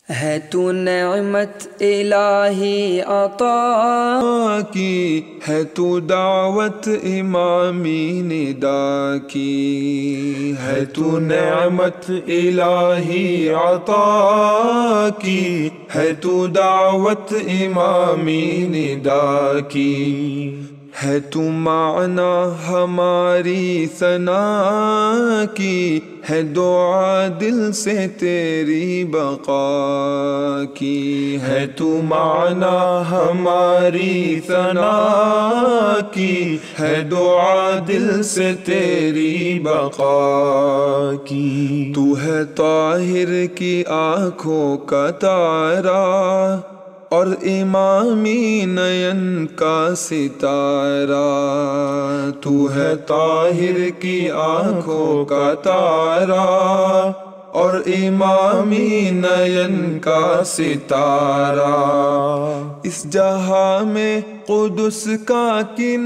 ہے تو نعمت الہی عطا کی، ہے تو دعوت امامی ندا کی، ہے تو نعمت الہی عطا کی، ہے تو دعوت امامی ندا کی، ہے تو معنی ہماری ثنا کی، ہے دعا دل سے تیری بقا کی، ہے تو معنی ہماری ثنا کی، ہے دعا دل سے تیری بقا کی، تو ہے طاہر کی آنکھوں کا تارا اور امامی نین کا ستارہ، تو ہے طاہر کی آنکھوں کا تارا اور امامی نین کا ستارہ، اس جہاں میں قدس کا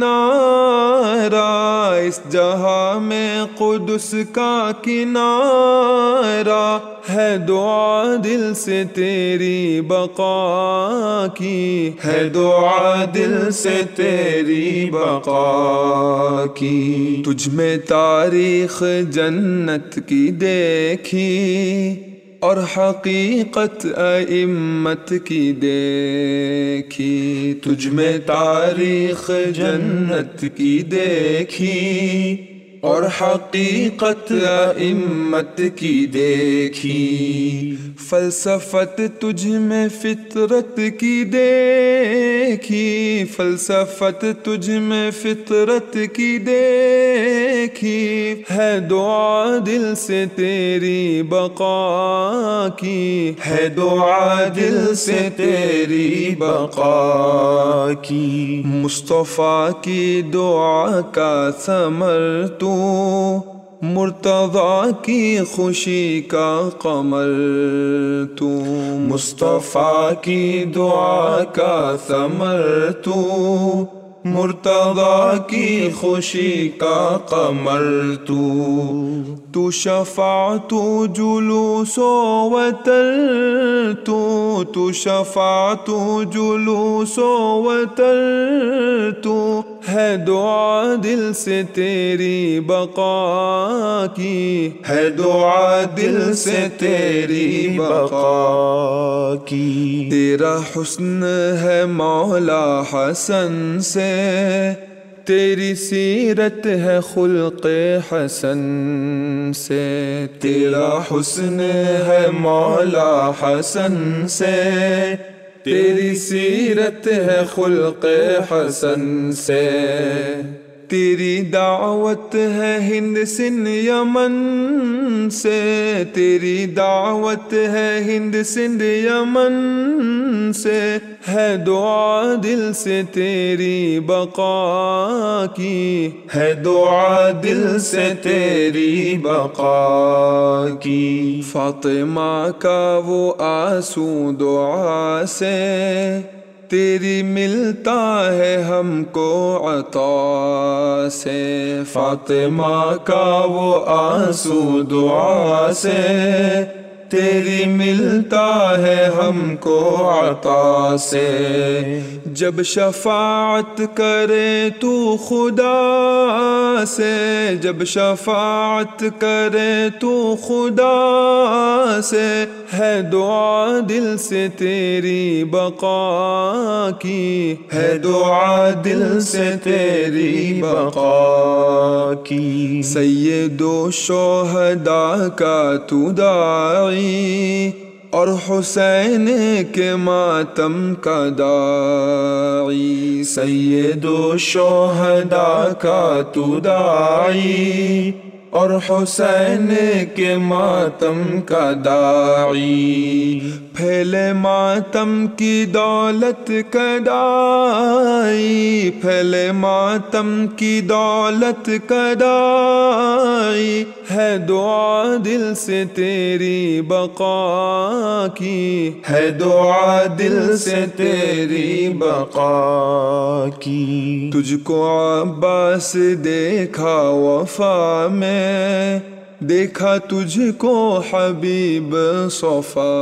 کنارہ، اس جہاں میں قدس کا کنارہ، ہے دعا دل سے تیری بقا کی، ہے دعا دل سے تیری بقا کی، تجھ میں تاریخ جنت کی دیکھی اور حقیقت ائمت کی دیکھی، تجھ میں تاریخ جنت کی دیکھی اور حقیقت ائمت کی دیکھی، فلسفت تجھ میں فطرت کی دیکھی، فلسفت تجھ میں فطرت کی دیکھی، ہے دعا دل سے تیری بقا کی، ہے دعا دل سے تیری بقا کی، مصطفیٰ کی دعا کا ثمر تو، مرتضیٰ کی خوشی کا قمر تو، مصطفیٰ کی دعا کا ثمر تو، مرتضیٰ کی خوشی کا قمر تو شفاعت و جلوس و وتر تو شفاعت و جلوس و وتر تو، ہے دعا دل سے تیری بقا کی، ہے دعا دل سے تیری بقا کی، تیرا حسن ہے مولا حسن سے، تیری سیرت ہے خلق حسن سے، تیرا حسن ہے مولا حسن سے، تیری سیرت ہے خلق حسن سے، تیری دعوت ہے ہند سن یمن سے، تیری دعوت ہے ہند سندھ یمن سے، ہے دعا دل سے تیری بقا کی، ہے دعا دل سے تیری بقا کی، فاطمہ کا وہ آنسو دعا سے تیری ملتا ہے ہم کو عطا سے، فاطمہ کا وہ آنسو دعا سے تیری ملتا ہے ہم کو عطا سے، جب شفاعت کرے تو خدا سے، جب شفاعت کرے تو خدا سے، ہے دعا دل سے تیری بقا کی، ہے دعا دل سے تیری بقا کی، سید و شہداء کا تو داعی اور حسین کے ماتم کا داعی، سید و شہداء کا تو داعی اور حسین کے ماتم کا داعی، پھیلے ماتم کی دولت کدائی، پھیلے ماتم کی دولت کدائی، ہے دعا دل سے تیری بقا کی، ہے دعا دل سے تیری بقا کی، تجھ کو عباس دیکھا وفا میں دیکھا تجھ کو حبیب صفا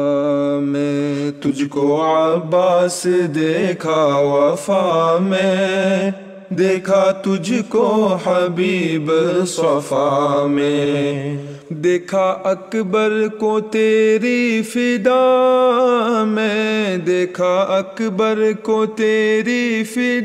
میں، تجھ کو عباس دیکھا وفا میں، دیکھا تجھ کو حبیب صفا میں، دیکھا اکبر کو تیری فدا میں، دیکھا اکبر کو تیری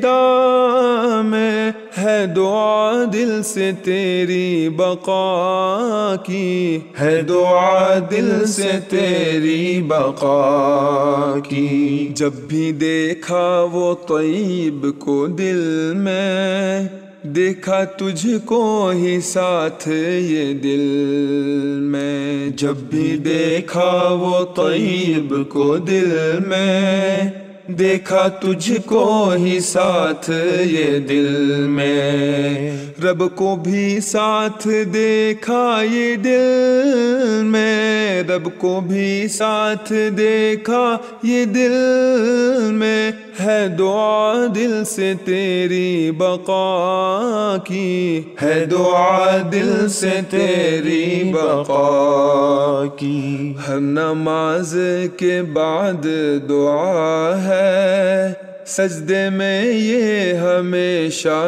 فدا میں، ہے دعا دل سے تیری بقا کی، ہے دعا دل سے تیری بقا کی، جب بھی دیکھا وہ طیب کو دل میں، دیکھا تجھ کو ہی ساتھ یہ دل میں، جب بھی دیکھا وہ طیب کو دل میں، دیکھا تجھ کو ہی ساتھ یہ دل میں، رب کو بھی ساتھ دیکھا یہ دل میں، رب کو بھی ساتھ دیکھا یہ دل میں، ہے دعا دل سے تیری بقا کی، ہے دعا دل سے تیری بقا کی، ہر نماز کے بعد دعا ہے، سجدے میں یہ ہمیشہ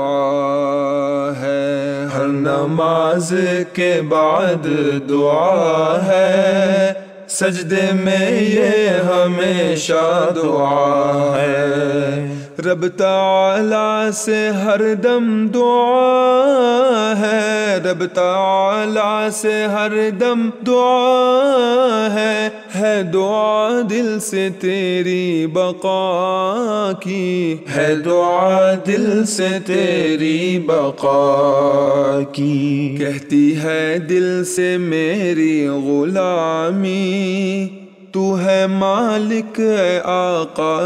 دعا ہے، ہر نماز کے بعد دعا ہے، سجدے میں یہ ہمیشہ دعا ہے، رب تعالی سے ہر دم دعا ہے، رب تعالی سے ہر دم دعا ہے دعا دل سے تیری بقا کی، ہے دعا دل سے تیری بقا کی، کہتی ہے دل سے میری غلامی، تو ہے مالک ہے آقا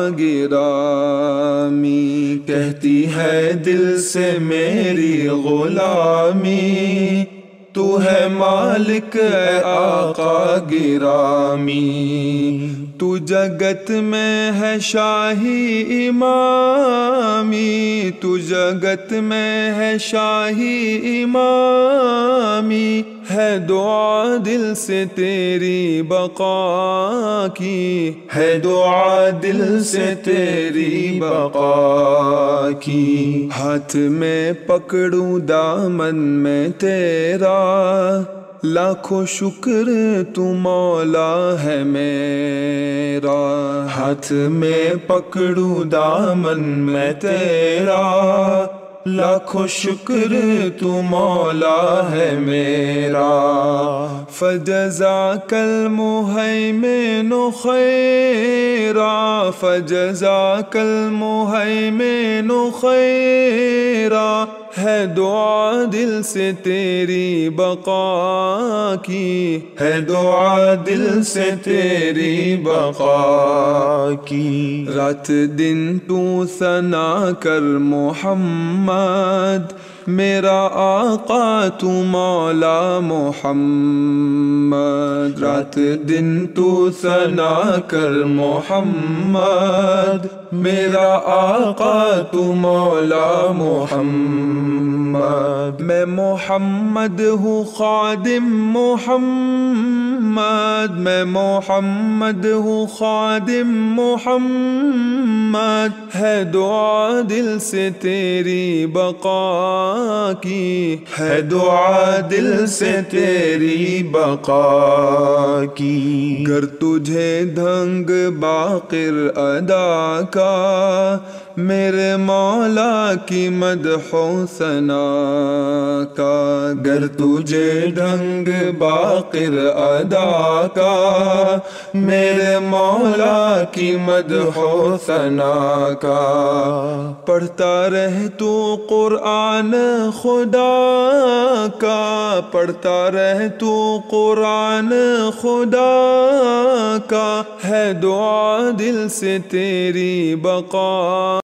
گرامی، کہتی ہے دل سے میری غلامی، تو ہے مالک ہے آقا گرامی، تو جگت میں ہے شاہی امامی، تو جگت میں ہے شاہی امامی، ہے دعا دل سے تیری بقا کی، ہے دعا دل سے تیری بقا کی، ہاتھ میں پکڑوں دامن میں تیرا، لاکھوں شکر تو مولا ہے میرا، ہاتھ میں پکڑوں دامن میں تیرا، لاکھوں شکر تو مولا ہے میرا، فجزاک المہیمن خیرا، فجزاک المہیمن خیرا، ہے دعا دل سے تیری بقا کی، ہے دعا دل سے تیری بقا کی، رات دن تو ثنا کر محمد، میرا آقا تو مولا محمد، رات دن تو ثنا کر محمد، میرا آقا تو مولا محمد، میں محمد ہوں خادم محمد، میں محمد ہوں خادم محمد، ہے دعا دل سے تیری بقا کی، ہے دعا دل سے تیری بقا کی، گر تجھے دھنگ باقر ادا کا، میرے مولا کی مدح و ثنا کا، گر تجھے ڈھنگ باقر ادا کا، میرے مولا کی مدح و ثنا کا، پڑھتا رہ تو قرآن خدا کا، پڑھتا رہ تو قرآن خدا کا، ہے دعا دل سے تیری بقا